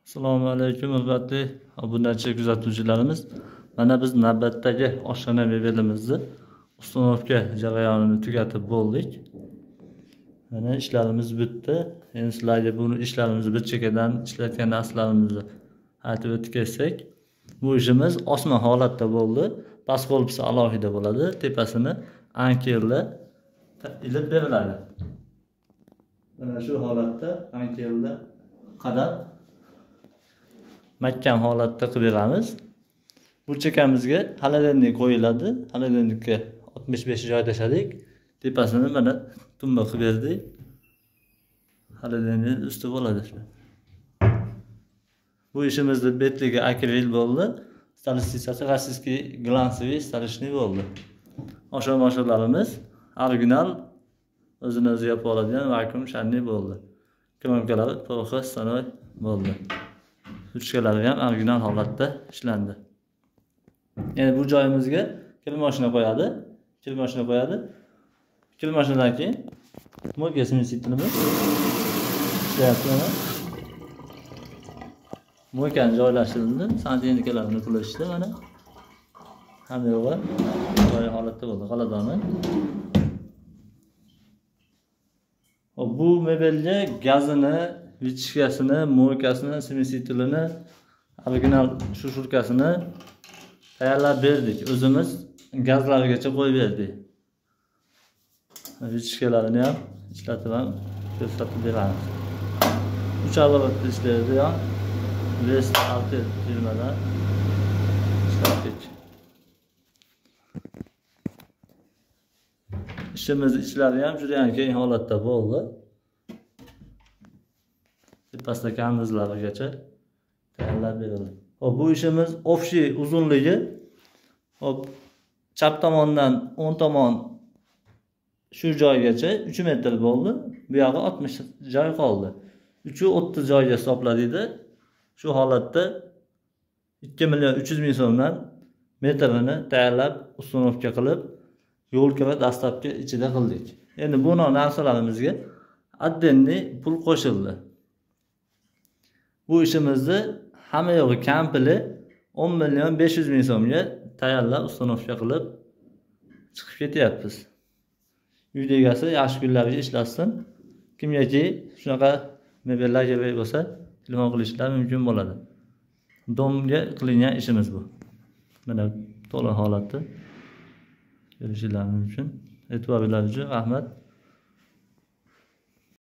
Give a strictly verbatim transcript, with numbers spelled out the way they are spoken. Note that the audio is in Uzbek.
Assalomu alaykum hurmatli obunachi kuzatuvchilarimiz. Mana biz navbatdagi oshxona mebelimizni uстановка jarayonini tugatib bo'ldik. Mana ishlarimiz bitdi. Endi sizlarga bu ishlarimizni bir chekkadan ishlatgan narsalarimizni aytib o'tsak, bu ishimiz osma holatda bo'ldi. Past korpusi alohida bo'ladi, tepasini ankerlar ilib beriladi. Mana shu holatda ankerlar qadar mahkam holatda qilib beramiz. Bu chekamizga halogenlik qo'yiladi. Halogenlikka oltmish besh joy tashladik. Tepasini mana tumba qilib berdik. Halogenlik usti bo'ladi. Bu ishimizni betligi akril bo'ldi. Stalistikasi rossiyskiy glansoviy stolishniy bo'ldi. Oshxona original o'zini o'zi yopib oladigan vakuum shanli bo'ldi. Kromkalari to'g'ri sanoy bo'ldi. Ruchkalari ham original holatda ishlandi. Endi bu joyimizga kir mashina qo'yadi. Kir mashina qo'yadi. Kir mashinadan keyin mo'ka simsitlimiz ishlayapti. Mo'kani joylashtirildi. Santimetrlarni qilishdi mana. Hamma yo'g'i joy holatda bo'ldi. G'aladoni. Bu mebelga gazini, vichkasini, mo'kasini, simsitlini, original shushurkasini tayyorlab berdik. O'zimiz gazlarigacha qo'yib berdik. Vichkalarini ham ishlatib ham ko'rsatib beramiz. uch albatta ishlaydi ham. West Alter firmadan ishlatdik. İşimiz ishlari ham judayam keng holatda bo'ldi. Tepasida kandizlarigacha tayyorlab berildi. Hop, bu ishimiz ofshi uzunligi hop chap tomondan o'ng tomon shu joygacha uch metr bo'ldi. Bu yog'i oltmish joy qoldi. uch o'ttiz joyga hisobladikda. Shu holatda ikki million uch yuz ming so'mdan metrini tayyorlab, uстановка qilib, yo'lka va dastlabki ichida qildik. Endi bu narsalarimizga отдельный pul qo'shildi. Bu ishimizni hamma yo'g'i kampili o'n million besh yuz ming so'mga tayyorlab, uстановка qilib chiqib ketyapmiz. Uy egasi yaxshi kunlarga ishlatsin. Kimgaki shunaqa mebellar kerak bo'lsa, telefon qilishlar mumkin bo'ladi. Domga qilingan ishimiz bu. Mana to'liq holatda ko'rishingiz mumkin. E'tiboringiz uchun rahmat.